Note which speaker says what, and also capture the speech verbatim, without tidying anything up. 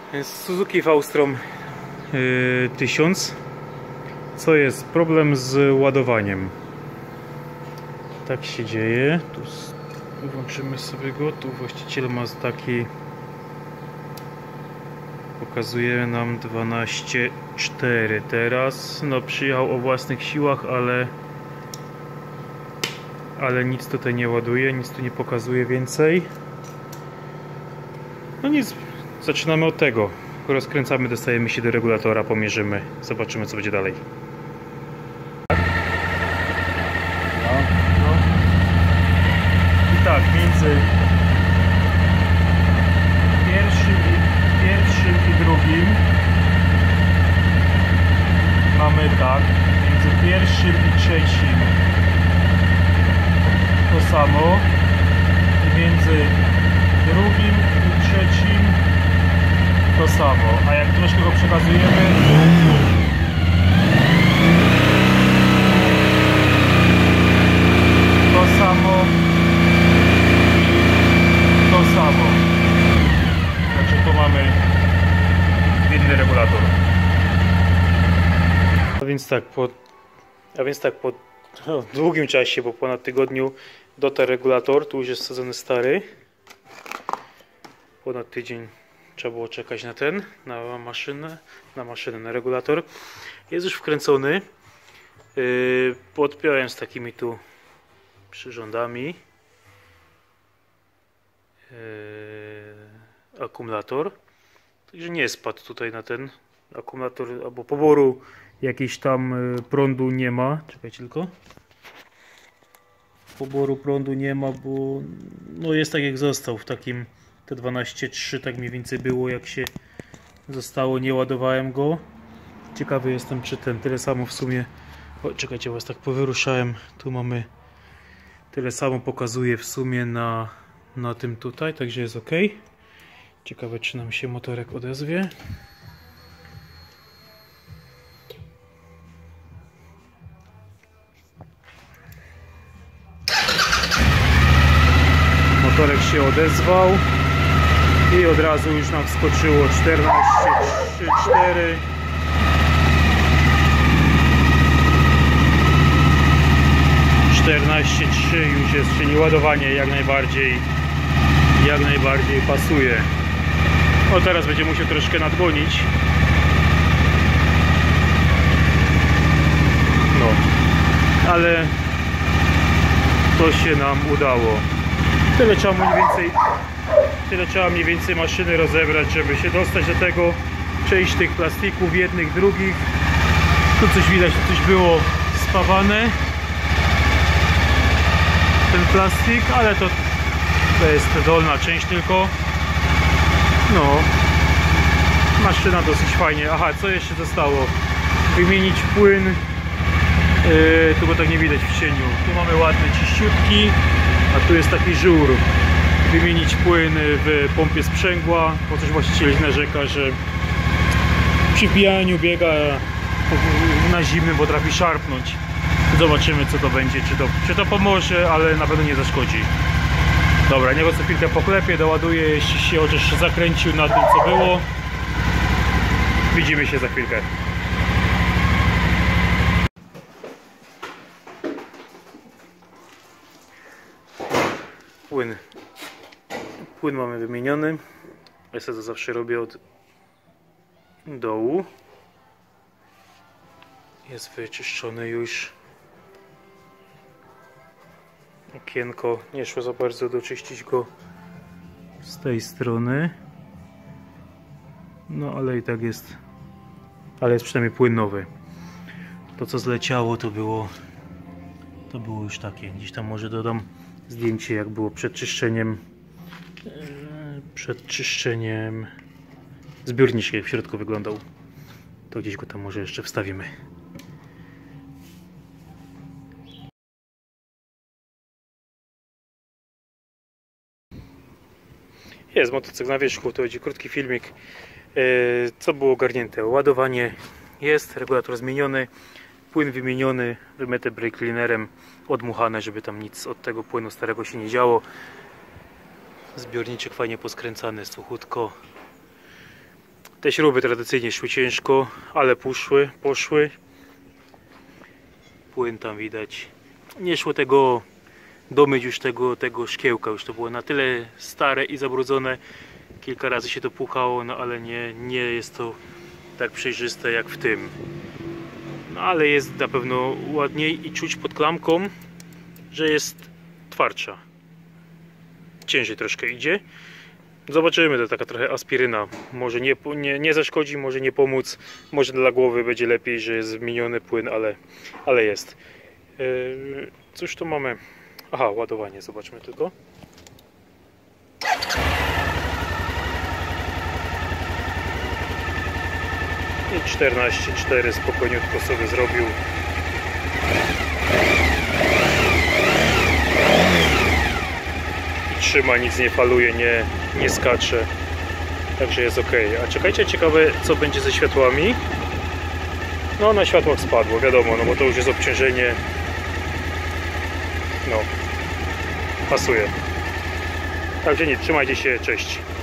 Speaker 1: Suzuki V-Strom yy, tysiąc. Co jest? Problem z ładowaniem. Tak się dzieje. Tu włączymy sobie go. Tu właściciel ma taki... Pokazuje nam dwanaście cztery teraz. No przyjechał o własnych siłach, ale... Ale nic tutaj nie ładuje, nic tu nie pokazuje więcej. No nic. Zaczynamy od tego. Rozkręcamy, dostajemy się do regulatora, pomierzymy. Zobaczymy, co będzie dalej. No, no. I tak, między pierwszym i, pierwszym i drugim mamy tak, między pierwszym i trzecim to samo i między drugim i trzecim to samo, a jak troszkę go przekazujemy, to samo i to samo. Znaczy tu mamy inny regulator. A więc tak, po, a więc tak po no, długim czasie, bo ponad tygodniu dotarł regulator, tu już jest wsadzony stary. Ponad tydzień trzeba było czekać na ten, na maszynę, na maszynę, na regulator. Jest już wkręcony. Yy, podpiąłem z takimi tu przyrządami yy, akumulator. Także nie spadł tutaj na ten akumulator, albo poboru jakiś tam yy, prądu nie ma. Czekajcie tylko. Poboru prądu nie ma, bo no jest tak jak został w takim T dwanaście trzy, tak mniej więcej było jak się zostało, nie ładowałem go. Ciekawy jestem, czy ten tyle samo w sumie. O, czekajcie, was tak powyruszałem. Tu mamy tyle samo, pokazuje w sumie na, na tym tutaj, także jest ok. Ciekawe, czy nam się motorek odezwie. Motorek się odezwał i od razu już nam wskoczyło czternaście trzy cztery. czternaście trzy już jest, czyli ładowanie jak najbardziej jak najbardziej pasuje. O, teraz będzie musiał troszkę nadgonić. No, ale to się nam udało. Tyle trzeba mniej więcej Tyle trzeba mniej więcej maszyny rozebrać, żeby się dostać do tego. Część tych plastików, jednych, drugich. Tu coś widać, tu coś było spawane. Ten plastik, ale to, to jest dolna część tylko. No. Maszyna dosyć fajnie. Aha, co jeszcze zostało? Wymienić płyn. Yy, tu go tak nie widać w cieniu. Tu mamy ładny, czyściutki, a tu jest taki żur. Wymienić płyn w pompie sprzęgła, bo coś właściciel narzeka, że przy wbijaniu biega na zimnym potrafi szarpnąć. Zobaczymy, co to będzie, czy to, czy to pomoże, ale na pewno nie zaszkodzi. Dobra, niech go co chwilkę poklepie, doładuję, jeśli się chociaż zakręcił na tym, co było. Widzimy się za chwilkę. Płyn. Płyn mamy wymieniony. Ja sobie to zawsze robię od dołu. Jest wyczyszczony już. Okienko. Nie szło za bardzo doczyścić go z tej strony. No ale i tak jest. Ale jest przynajmniej płyn nowy. To co zleciało to było to było już takie. Gdzieś tam może dodam zdjęcie, jak było przed czyszczeniem przed czyszczeniem zbiorniczek, jak w środku wyglądał. To gdzieś go tam może jeszcze wstawimy. Jest motocykl na wierzchu, to będzie krótki filmik. Co było ogarnięte? Ładowanie jest, regulator zmieniony, płyn wymieniony, wymyte brake cleanerem, odmuchane, żeby tam nic od tego płynu starego się nie działo. Zbiorniczek fajnie poskręcany, suchutko. Te śruby tradycyjnie szły ciężko, ale poszły, poszły. Płyn tam widać. Nie szło tego domyć już tego, tego szkiełka, już to było na tyle stare i zabrudzone. Kilka razy się to puchało, no ale nie, nie jest to tak przejrzyste jak w tym. No ale jest na pewno ładniej i czuć pod klamką, że jest twardsza. Ciężej troszkę idzie. Zobaczymy, to taka trochę aspiryna. Może nie, nie, nie zaszkodzi, może nie pomóc. Może dla głowy będzie lepiej, że jest zmieniony płyn, ale, ale jest. Yy, cóż tu mamy? Aha, ładowanie, zobaczmy tylko. I czternaście cztery spokojniutko sobie zrobił. I trzyma, nic nie faluje, nie, nie skacze. Także jest ok. A czekajcie, ciekawe co będzie ze światłami. No na światłach spadło, wiadomo, no bo to już jest obciążenie. No, pasuje. Także nic, trzymajcie się, cześć.